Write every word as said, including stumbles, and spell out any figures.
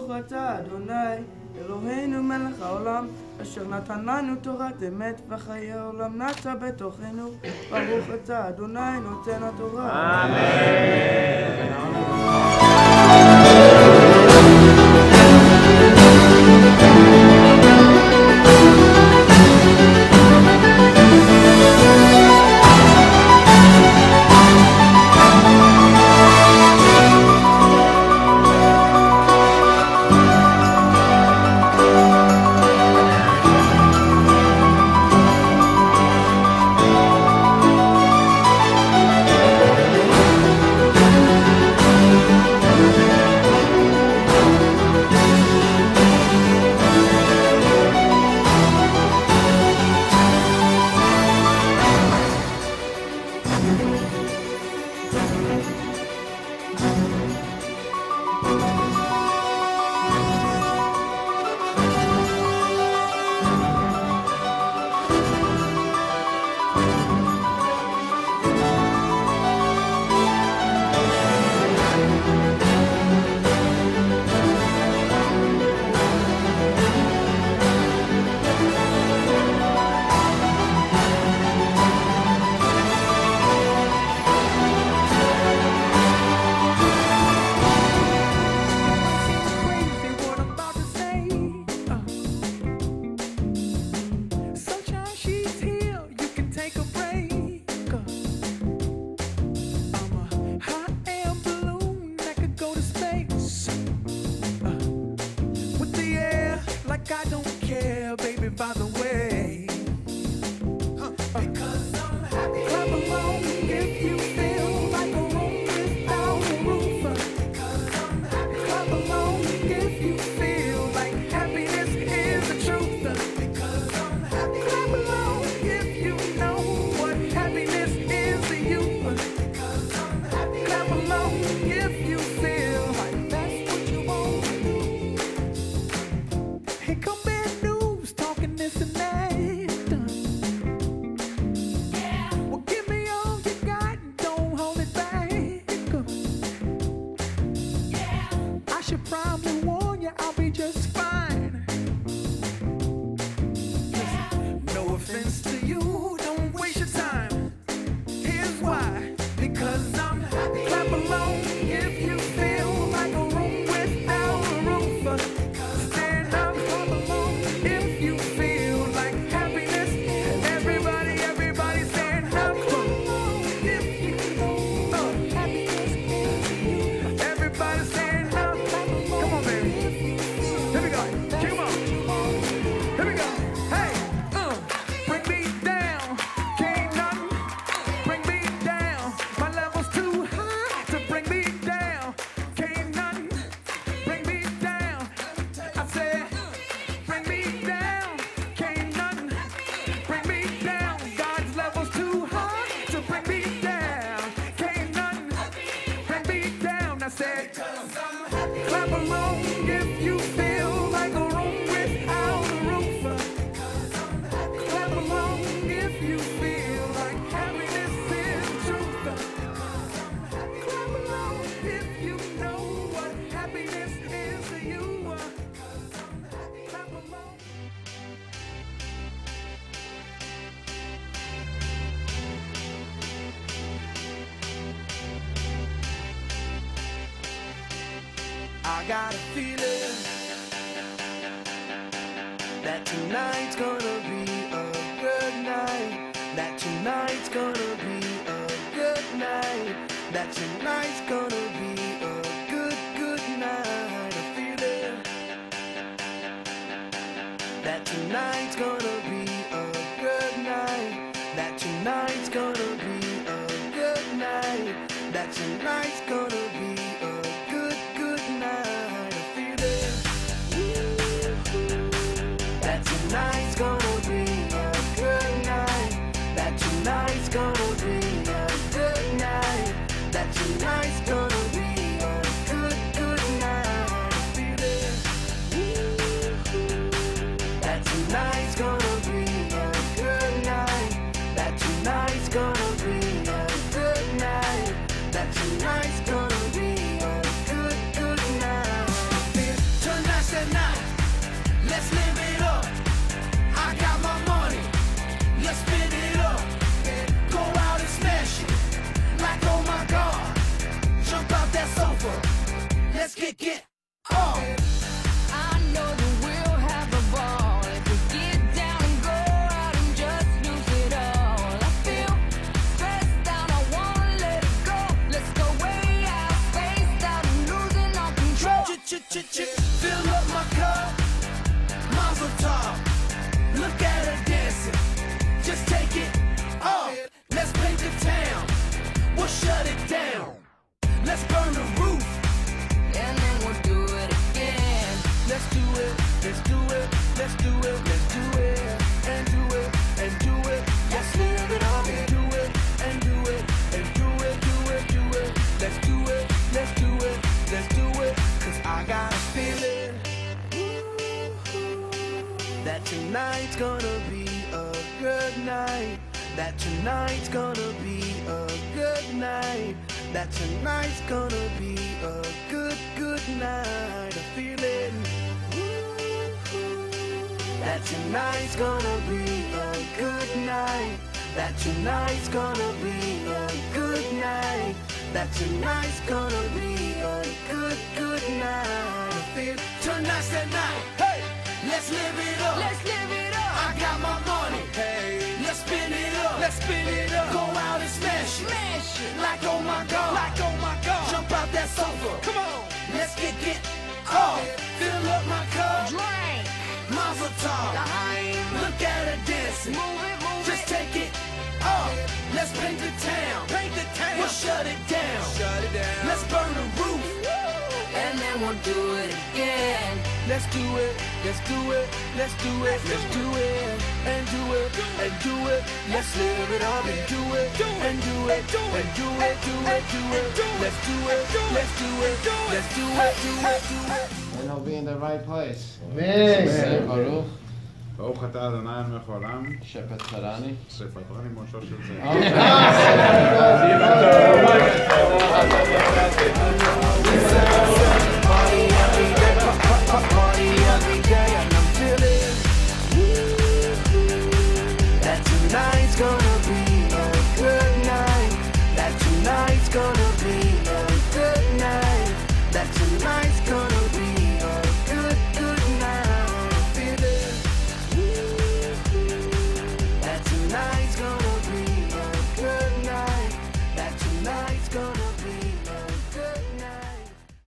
ברוך אתה אדוני אלוהינו מלך העולם אשר נתן לנו תורת אמת וחיי העולם נטע בתוכנו ברוך אתה אדוני נותן התורה אמן I got a feeling that tonight's gonna be a good night. That tonight's gonna be a good night. That tonight's gonna be a good, good night. A feeling that tonight's gonna be a good night. That tonight's gonna be a good night. That tonight's gonna be a good, good night. A feeling that tonight's gonna be a good night. That tonight's gonna be a good night. That tonight's gonna be a good, good night. A feeling that tonight's gonna be a good night. That tonight's gonna be a good night. That tonight's gonna be a good, good night. Turn that tonight's gonna be a good night, that tonight's gonna be a good, good night. I feel it. That tonight's gonna be a good night, that tonight's gonna be a good night, that tonight's gonna be a good, good night. I feel tonight's the night. Hey, let's live it up. Let's live it up. I got my money. Hey, let's spin it up. Let's spin it up. Go out and smash it. Smash it. Like oh my God. Like oh my God. Jump out that sofa. Come on. Let's get get off. Fill up my cup. Drink. Mazel tov. Look at her dancing. Move it, move Just it. take it off. Let's paint the town. Paint the town. We'll shut it down. Shut it down. Let's burn the roof. And then we'll do it again. Let's do it. Let's do it. Let's do it. Let's do it. And do it. And do it. Let's live it up and do it. And do it. And do it. Do it. Do it. Let's do it. Let's do it. Let's do it. Do it. Do it. And I'll be in the right place. Amen. Baruch. ברוך אתה אדוני מלך העולם, שפטרני. שפטרני מושו של זה. אוקיי.